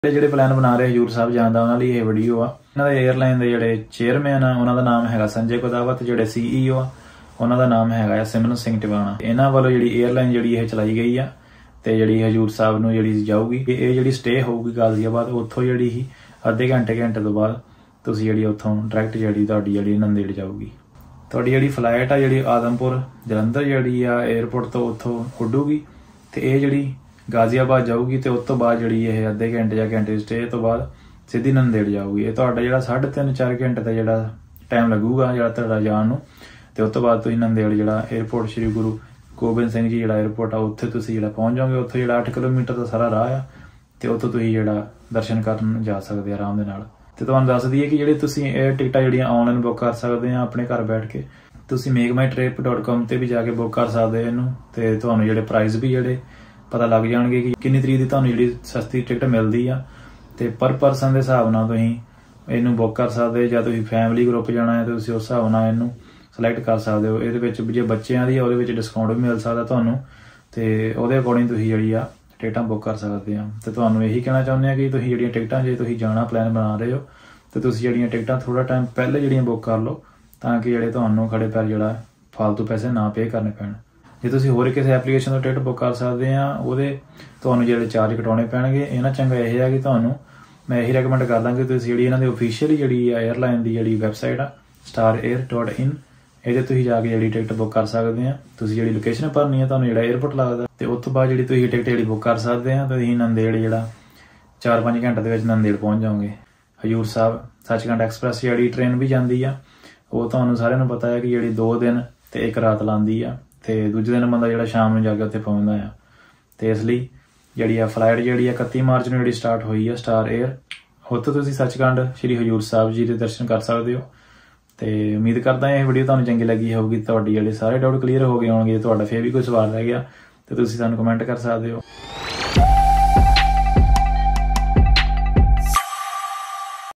ਜਿਹੜੇ ਪਲਾਨ ਬਣਾ ਰਹੇ ਹਜੂਰ ਸਾਹਿਬ ਜਾਣ ਦਾ ਉਹਨਾਂ ਲਈ ਇਹ ਵੀਡੀਓ ਆ। ਇਹਨਾਂ ਦੇ 에ਅਰਲਾਈਨ ਦੇ ਜਿਹੜੇ ਚੇਅਰਮੈਨ ਆ ਉਹਨਾਂ ਦਾ ਨਾਮ ਹੈਗਾ ਸੰਜੇ ਕੋਦਾਵਤ, ਜਿਹੜੇ CEO ਆ ਉਹਨਾਂ ਦਾ ਨਾਮ ਹੈਗਾ ਸਿਮਰਨ ਸਿੰਘ ਟਿਵਾਣਾ। ਇਹਨਾਂ ਵੱਲੋਂ ਜਿਹੜੀ 에ਅਰਲਾਈਨ ਜਿਹੜੀ ਇਹ ਚਲਾਈ ਗਈ ਆ ਤੇ ਜਿਹੜੀ ਹਜੂਰ ਸਾਹਿਬ ਨੂੰ ਜਿਹੜੀ ਜਾਊਗੀ, ਇਹ ਜਿਹੜੀ ਸਟੇ ਹੋਊਗੀ ਗਾਜ਼ੀਆਬਾਦ, ਉੱਥੋਂ ਜਿਹੜੀ ਹੀ ਅੱਧੇ ਘੰਟੇ ਤੋਂ ਬਾਅਦ ਤੁਸੀਂ ਜਿਹੜੀ ਉੱਥੋਂ ਡਾਇਰੈਕਟ ਜਿਹੜੀ ਤੁਹਾਡੀ ਜਿਹੜੀ ਨੰਦੇੜ ਜਾਊਗੀ। ਤੁਹਾਡੀ ਜਿਹੜੀ ਫਲਾਈਟ ਆ ਜਿਹੜੀ ਆਦਮਪੁਰ ਜਲੰਧਰ ਜਿਹੜੀ ਆ 에ਅਰਪੋਰਟ ਤੋਂ ਉੱਥੋਂ ਉੱਡੂਗੀ ਤੇ ਇਹ ਜਿਹੜੀ ਗਾਜ਼ੀਆਬਾਦ ਜਾਊਗੀ ਤੇ ਉਸ ਤੋਂ ਬਾਅਦ ਜਿਹੜੀ ਇਹ ਅੱਧੇ ਘੰਟੇ ਜਾਂ ਘੰਟੇ ਸਟੇ ਤੋਂ ਬਾਅਦ ਸਿੱਧੀ ਨੰਦੇੜ ਜਾਊਗੀ। ਇਹ ਤੁਹਾਡਾ ਜਿਹੜਾ 3.5-4 ਘੰਟੇ ਦਾ ਜਿਹੜਾ ਟਾਈਮ ਲੱਗੂਗਾ ਜਿਹੜਾ ਤੁਹਾਡਾ ਜਾਣ ਨੂੰ, ਤੇ ਉਸ ਤੋਂ ਬਾਅਦ ਤੁਸੀਂ ਨੰਦੇੜ ਜਿਹੜਾ 에ਅਰਪੋਰਟ ਸ਼੍ਰੀ ਗੁਰੂ ਗੋਬਿੰਦ ਸਿੰਘ ਜੀ ਜਿਹੜਾ 에ਅਰਪੋਰਟ ਆ ਉੱਥੇ ਤੁਸੀਂ ਜਿਹੜਾ ਪਹੁੰਚ ਜਾਓਗੇ। ਉੱਥੇ ਜਿਹੜਾ 8 ਕਿਲੋਮੀਟਰ ਦਾ ਸਾਰਾ ਰਾਹ ਆ ਤੇ ਉੱਥੋਂ ਤੁਸੀਂ ਜਿਹੜਾ ਦਰਸ਼ਨ ਕਰਨ ਜਾ ਸਕਦੇ ਆ ਆਰਾਮ ਦੇ ਨਾਲ। ਤੇ ਤੁਹਾਨੂੰ ਦੱਸ ਦਈਏ ਕਿ ਜਿਹੜੇ ਤੁਸੀਂ ਇਹ ਟਿਕਟਾਂ ਜਿਹੜੀਆਂ ਆਨਲਾਈਨ ਬੁੱਕ ਕਰ ਸਕਦੇ ਆ ਆਪਣੇ ਘਰ ਬੈਠ ਕੇ। ਤੁਸੀਂ makemytrip.com ਤੇ ਵੀ ਜਾ ਕੇ ਬੁੱਕ ਕਰ ਸਕਦੇ ਇਹਨੂੰ, ਤੇ ਤੁਹਾਨੂੰ ਜਿਹੜੇ ਪ੍ਰਾਈਸ ਵੀ ਜਿਹੜੇ ਪਤਾ ਲੱਗ ਜਾਣਗੇ ਕਿ ਕਿੰਨੀ ਤਰੀਕ ਦੀ ਤੁਹਾਨੂੰ ਜਿਹੜੀ ਸਸਤੀ ਟਿਕਟ ਮਿਲਦੀ ਆ, ਤੇ ਪਰ ਪਰਸਨ ਦੇ ਹਿਸਾਬ ਨਾਲ ਤੁਸੀਂ ਇਹਨੂੰ ਬੁੱਕ ਕਰ ਸਕਦੇ। ਜਾਂ ਤੁਸੀਂ ਫੈਮਿਲੀ ਗਰੁੱਪ ਜਾਣਾ ਹੈ ਤੇ ਤੁਸੀਂ ਉਸ ਹਿਸਾਬ ਨਾਲ ਇਹਨੂੰ ਸਿਲੈਕਟ ਕਰ ਸਕਦੇ ਹੋ। ਇਹਦੇ ਵਿੱਚ ਜੇ ਬੱਚਿਆਂ ਦੀ ਆ ਉਹਦੇ ਵਿੱਚ ਡਿਸਕਾਊਂਟ ਵੀ ਮਿਲ ਸਕਦਾ ਤੁਹਾਨੂੰ, ਤੇ ਉਹਦੇ ਅਕੋਰਡਿੰਗ ਤੁਸੀਂ ਜਿਹੜੀ ਆ ਟਿਕਟਾਂ ਬੁੱਕ ਕਰ ਸਕਦੇ ਆ। ਤੇ ਤੁਹਾਨੂੰ ਇਹੀ ਕਹਿਣਾ ਚਾਹੁੰਦੇ ਆ ਕਿ ਤੁਸੀਂ ਜਿਹੜੀਆਂ ਟਿਕਟਾਂ ਜੇ ਤੁਸੀਂ ਜਾਣਾ ਪਲਾਨ ਬਣਾ ਰਹੇ ਹੋ ਤੇ ਤੁਸੀਂ ਜਿਹੜੀਆਂ ਟਿਕਟਾਂ ਥੋੜਾ ਟਾਈਮ ਪਹਿਲੇ ਜਿਹੜੀਆਂ ਬੁੱਕ ਕਰ ਲਓ, ਤਾਂ ਕਿ ਜਿਹੜੇ ਤੁਹਾਨੂੰ ਖੜੇ ਪੈਰ ਜਿਹੜਾ ਫਾਲਤੂ ਪੈਸੇ ਨਾ ਪੇ ਕਰਨੇ ਪੈਣ। ਜੇ ਤੁਸੀਂ ਹੋਰ ਕਿਸੇ ਐਪਲੀਕੇਸ਼ਨ ਤੋਂ ਟਿਕਟ ਬੁੱਕ ਕਰ ਸਕਦੇ ਆ, ਉਹਦੇ ਤੁਹਾਨੂੰ ਜਿਹੜੇ ਚਾਰਜ ਕਟਾਉਣੇ ਪੈਣਗੇ। ਇਹਨਾਂ ਚੰਗਾ ਇਹ ਆ ਕਿ ਤੁਹਾਨੂੰ ਮੈਂ ਇਹੀ ਰეკਮੈਂਡ ਕਰਦਾ ਕਿ ਤੁਸੀਂ ਜਿਹੜੀ ਇਹਨਾਂ ਦੀ ਆਫੀਸ਼ੀਅਲ ਜਿਹੜੀ ਆ 에ਅਰਲਾਈਨ ਦੀ ਜਿਹੜੀ ਵੈਬਸਾਈਟ ਆ starair.in, ਇਹਦੇ ਤੁਸੀਂ ਜਾ ਕੇ ਜਿਹੜੀ ਟਿਕਟ ਬੁੱਕ ਕਰ ਸਕਦੇ ਆ। ਤੁਸੀਂ ਜਿਹੜੀ ਲੋਕੇਸ਼ਨ ਭਰਨੀ ਆ, ਤੁਹਾਨੂੰ ਜਿਹੜਾ 에ਅਰਪੋਰਟ ਲੱਗਦਾ, ਤੇ ਉਸ ਤੋਂ ਬਾਅਦ ਜਿਹੜੀ ਤੁਸੀਂ ਟਿਕਟ ਜਿਹੜੀ ਬੁੱਕ ਕਰ ਸਕਦੇ ਆ। ਤੁਸੀਂ ਨੰਦੇੜ ਜਿਹੜਾ 4-5 ਘੰਟੇ ਦੇ ਵਿੱਚ ਨੰਦੇੜ ਪਹੁੰਚ ਜਾਓਗੇ। ਹਜੂਰ ਸਾਹਿਬ ਸੱਚਖੰਡ ਐਕਸਪ੍ਰੈਸ ਜਿਹੜੀ ਟ੍ਰੇਨ ਵੀ ਜਾਂਦੀ ਆ, ਉਹ ਤੁਹਾਨੂੰ ਸਾਰਿਆਂ ਨੂੰ ਪਤਾ ਹੈ ਕਿ ਜਿਹੜੀ 2 ਦਿਨ ਤੇ 1 ਰਾਤ ਲਾਉਂਦੀ ਆ, ਤੇ ਦੂਜੇ ਦਿਨ ਬੰਦਾ ਜਿਹੜਾ ਸ਼ਾਮ ਨੂੰ ਜਾ ਕੇ ਉੱਥੇ ਪਹੁੰਚਦਾ ਆ। ਤੇ ਇਸ ਲਈ ਜਿਹੜੀ ਆ ਫਲਾਈਟ ਜਿਹੜੀ ਆ 31 ਮਾਰਚ ਨੂੰ ਜਿਹੜੀ ਸਟਾਰਟ ਹੋਈ ਆ ਸਟਾਰ 에ਅਰ, ਉੱਥੋਂ ਤੁਸੀਂ ਸੱਚਖੰਡ ਸ਼੍ਰੀ ਹਜੂਰ ਸਾਹਿਬ ਜੀ ਦੇ ਦਰਸ਼ਨ ਕਰ ਸਕਦੇ ਹੋ। ਤੇ ਉਮੀਦ ਕਰਦਾ ਇਹ ਵੀਡੀਓ ਤੁਹਾਨੂੰ ਚੰਗੀ ਲੱਗੀ ਹੋਊਗੀ, ਤੁਹਾਡੀ ਜਿਹੜੇ ਸਾਰੇ ਡਾਊਟ ਕਲੀਅਰ ਹੋ ਗਏ ਹੋਣਗੇ। ਤੁਹਾਡਾ ਫੇਰ ਵੀ ਕੋਈ ਸਵਾਲ ਰਹਿ ਗਿਆ ਤੇ ਤੁਸੀਂ ਸਾਨੂੰ ਕਮੈਂਟ ਕਰ ਸਕਦੇ ਹੋ।